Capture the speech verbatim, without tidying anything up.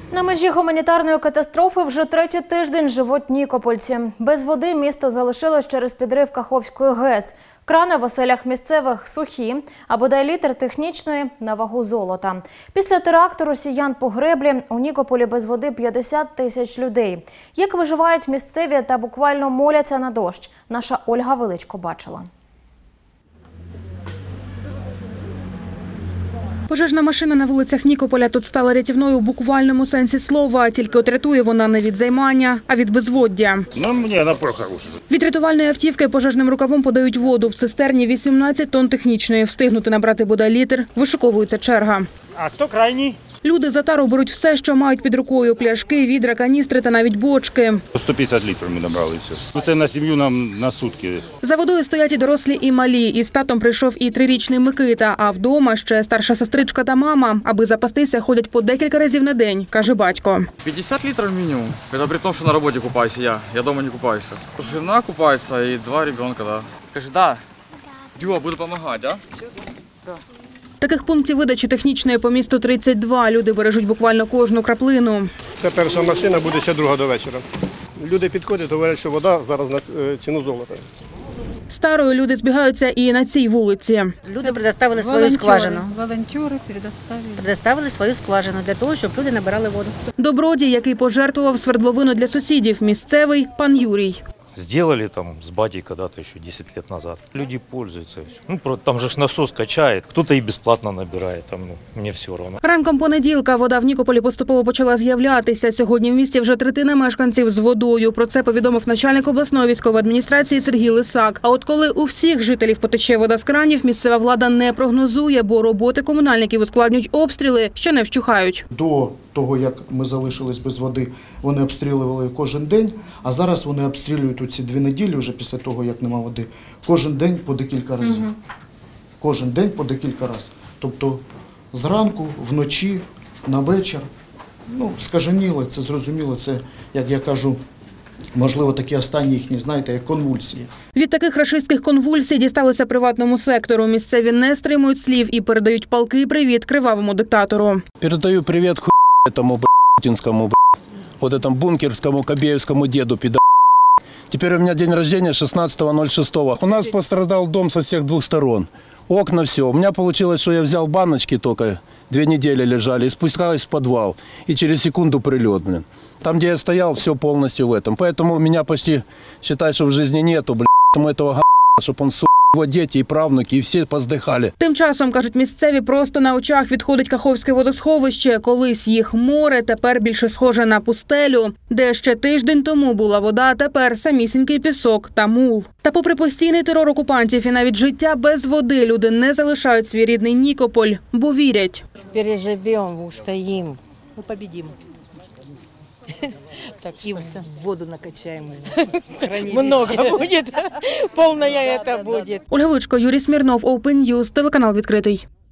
На межі гуманітарної катастрофи вже третій тиждень живуть нікопольці. Без води місто залишилось через підрив Каховської ГЕС. Крани в оселях місцевих сухі, а бодай літр технічної на вагу золота. Після теракту росіян по греблі у Нікополі без води п'ятдесят тисяч людей. Як виживають місцеві та буквально моляться на дощ, наша Ольга Величко бачила. Пожежна машина на вулицях Нікополя тут стала рятівною у буквальному сенсі слова. Тільки от рятує вона не від займання, а від безводдя. Ну, мені напор хороший. Від рятувальної автівки пожежним рукавом подають воду. В цистерні вісімнадцять тонн технічної. Встигнути набрати бодай літр. Вишуковується черга. А хто крайній? Люди за тару беруть все, що мають під рукою. Пляшки, відра, каністри та навіть бочки. сто п'ятдесят літрів ми набрали все. Це на сім'ю нам на сутки. За водою стоять і дорослі, і малі. Із татом прийшов і трирічний Микита, а вдома ще старша сестричка та мама. Аби запастися, ходять по декілька разів на день, каже батько. п'ятдесят литров минимум. Это при том, что на работе купаюсь я. Я дома не купаюсь. Жена купается и два ребенка, да. Скажи, да. Дюа, буду помогать, да? Таких пунктів видачі технічної по місту тридцять два. Люди бережуть буквально кожну краплину. Це перша машина, буде ще друга до вечора. Люди підходять, говорять, що вода зараз на ціну золота. Старою люди збігаються і на цій вулиці. Люди предоставили свою скважину. Волонтери предоставили. Предоставили свою скважину для того, щоб люди набирали воду. Добродій, який пожертвував свердловину для сусідів, місцевий пан Юрій. Сделали там с батей когда-то еще десять лет назад. Люди пользуются. Ну, там же ж насос качает, кто-то и бесплатно набирает, там, ну, мне все равно. Ранком понеділка вода в Нікополі поступово почала з'являтися. Сьогодні в місті вже третина мешканців з водою. Про це повідомив начальник обласної військової адміністрації Сергій Лисак. А от коли у всіх жителів потече вода з кранів, місцева влада не прогнозує, бо роботи комунальників ускладнюють обстріли, що не вщухають. До того, як ми залишились без води, вони обстрілювали кожен день, а зараз вони обстрілюють у ці дві неділі, вже після того, як нема води, кожен день по декілька разів. Угу. Кожен день по декілька разів. Тобто зранку, вночі, на вечір. Ну, скаженіло, це зрозуміло, це, як я кажу, можливо, такі останні їхні, знаєте, як конвульсії. Від таких рашистських конвульсій дісталося приватному сектору. Місцеві не стримують слів і передають палкий привіт кривавому диктатору. Передаю привіт ху... этому путинскому, вот этому бункерскому кобеевскому деду, пидор. Теперь у меня день рождения шестнадцатого ноль шестого. У нас пострадал дом со всех двух сторон. Окна, все. У меня получилось, что я взял баночки только, две недели лежали, и спускаюсь в подвал. И через секунду прилет, блин. Там, где я стоял, все полностью в этом. Поэтому у меня почти, считай, что в жизни нету, блин, этого га***, чтобы он, сука, його діти і правнуки, і всі поздихали. Тим часом, кажуть місцеві, просто на очах відходить Каховське водосховище. Колись їх море, тепер більше схоже на пустелю. Де ще тиждень тому була вода, тепер самісінький пісок та мул. Та попри постійний терор окупантів і навіть життя без води, люди не залишають свій рідний Нікополь, бо вірять. Переживемо, устоїмо, ми победимо. Так, и в воду накачаем. Много будет. Полная это будет. Ольга Величко, Юрій Смірнов, Open News, телеканал відкритий.